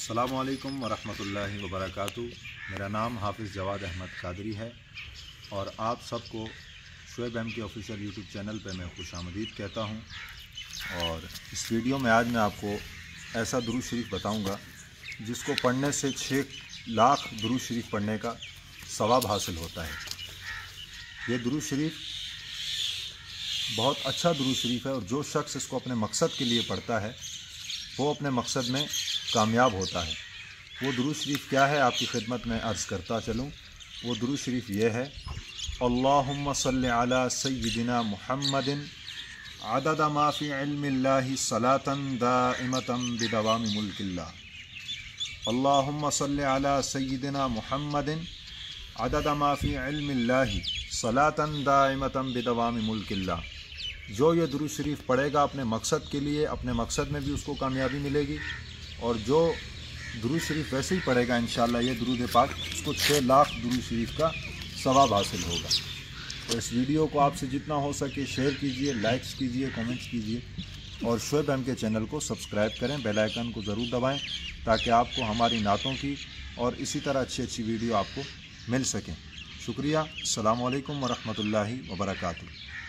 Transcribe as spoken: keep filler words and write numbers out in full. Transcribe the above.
السلام علیکم ورحمۃ اللہ وبرکاتہ۔ میرا نام حافظ جواد احمد قادری ہے اور آپ سب کو شعیب ایم کے آفیشیل یوٹیوب چینل پہ میں خوش آمدید کہتا ہوں۔ اور اس ویڈیو میں آج میں آپ کو ایسا درود شریف بتاؤں گا جس کو پڑھنے سے چھ لاکھ درود شریف پڑھنے کا ثواب حاصل ہوتا ہے۔ یہ درود شریف بہت اچھا درود شریف ہے اور جو شخص اس کو اپنے مقصد کے لیے پڑھتا ہے وہ اپنے مقصد میں کامیاب ہوتا ہے۔ وہ درود شریف کیا ہے آپ کی خدمت میں عرض کرتا چلوں۔ وہ درود شریف یہ ہے: اللہم صلی علی سیدنا محمد عدد ما فی علم اللہ صلاة دائمة بدوام ملک اللہ۔ اللہم صلی علی سیدنا محمد عدد ما فی علم اللہ صلاة دائمة بدوام ملک اللہ۔ جو یہ درود شریف پڑھے گا اپنے مقصد کے لیے، اپنے مقصد میں بھی اس کو کامیابی ملے گی، اور جو درود شریف ویسے ہی پڑھے گا انشاءاللہ یہ درود پاک اس کو چھ لاکھ درود شریف کا ثواب حاصل ہوگا۔ تو اس ویڈیو کو آپ سے جتنا ہو سکے شیئر کیجئے، لائکس کیجئے، کمنٹس کیجئے اور شعیب ایم کے چینل کو سبسکرائب کریں، بیل آئیکن کو ضرور دبائیں تاکہ آپ کو ہماری نعتوں کی اور اسی طرح اچھی اچھی ویڈیو آپ کو مل سکیں۔ شکریہ۔ السلام علیکم ورحمۃ اللہ وبرکاتہ۔